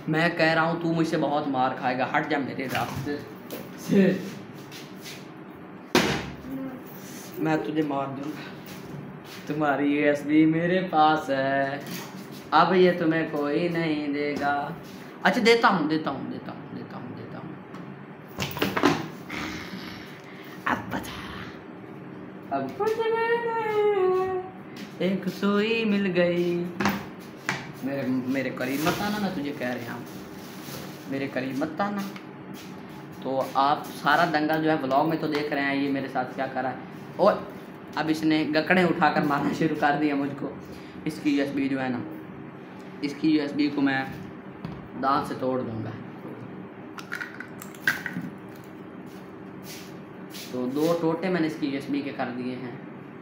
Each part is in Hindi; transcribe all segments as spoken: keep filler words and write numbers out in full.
मैं कह रहा हूँ तू मुझसे बहुत मार खाएगा, हट जा मेरे रास्ते से, मैं तुझे मार दूंगा। तुम्हारी यूएसबी मेरे पास है, अब ये तुम्हें कोई नहीं देगा। अच्छा देता हूँ देता हूँ देता हूँ देता हूँ देता हूँ अब बता, अब कुछ नहीं, एक सुई मिल गई। मेरे मेरे करीब मत आना, मैं तुझे कह रहा हूँ मेरे करीब मत आना। तो आप सारा दंगल जो है व्लॉग में तो देख रहे हैं, ये मेरे साथ क्या कर रहा है। और अब इसने गकड़े उठाकर मारना शुरू कर दिया मुझको। इसकी यूएसबी जो है ना, इसकी यूएसबी को मैं दांत से तोड़ दूंगा। तो दो टोटे मैंने इसकी यूएसबी के कर दिए हैं,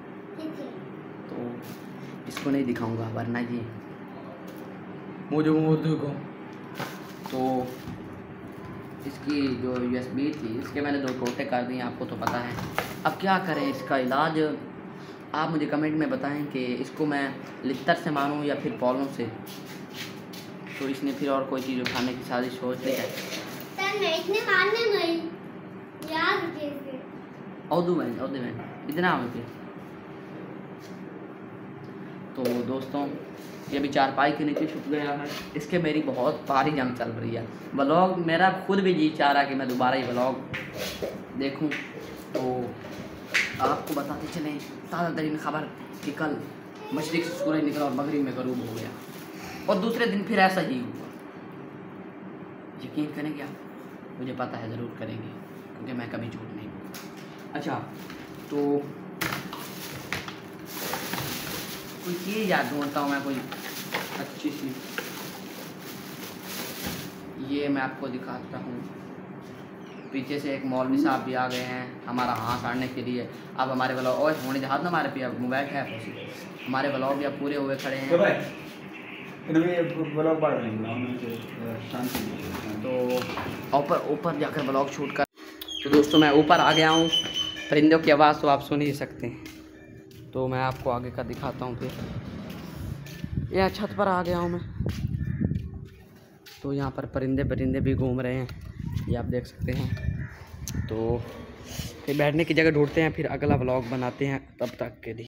तो इसको नहीं दिखाऊंगा वरना ये मुझे मुझे को। तो इसकी जो यूएसबी थी इसके मैंने दो टोटे कर दिए, आपको तो पता है। अब क्या करें इसका इलाज, आप मुझे कमेंट में बताएं कि इसको मैं लित्तर से मारूं या फिर पॉलों से। तो इसने फिर और कोई चीज़ उठाने की साजिश सोच ली है। इतने मारने नहीं यार कैसे औदू बहन औदू बहन इतना हो फिर। तो दोस्तों ये भी चारपाई के नीचे छुप गया है। इसके मेरी बहुत भारी जंग चल रही है। व्लॉग मेरा खुद भी जी चाह रहा कि मैं दोबारा ये व्लॉग देखूं। तो आपको बताते चलें ताज़ा तरीन खबर कि कल मशरिक से सूरज निकला और मगरिब में गरूब हो गया, और दूसरे दिन फिर ऐसा ही हुआ। यकीन करेंगे आप? मुझे पता है ज़रूर करेंगे, क्योंकि मैं कभी झूठ नहीं बोलता। अच्छा तो कोई चीज़ याद ढूंढता हूँ मैं, कोई अच्छी सी। ये मैं आपको दिखाता हूँ। पीछे से एक मौलवी साहब भी आ गए हैं हमारा हाथ साड़ने के लिए। अब हमारे ब्लॉग और होने हाथ ना हमारे पे अब मोबाइल है, हमारे ब्लॉग भी अब पूरे हुए खड़े हैं। तो ऊपर ऊपर जाकर ब्लॉग शूट कर। तो दोस्तों मैं ऊपर आ गया हूँ, परिंदों की आवाज़ तो आप सुन ही सकते हैं। तो मैं आपको आगे का दिखाता हूँ। फिर यह छत पर आ गया हूँ मैं। तो यहाँ पर परिंदे परिंदे भी घूम रहे हैं, ये आप देख सकते हैं। तो फिर बैठने की जगह ढूंढते हैं, फिर अगला व्लॉग बनाते हैं। तब तक के लिए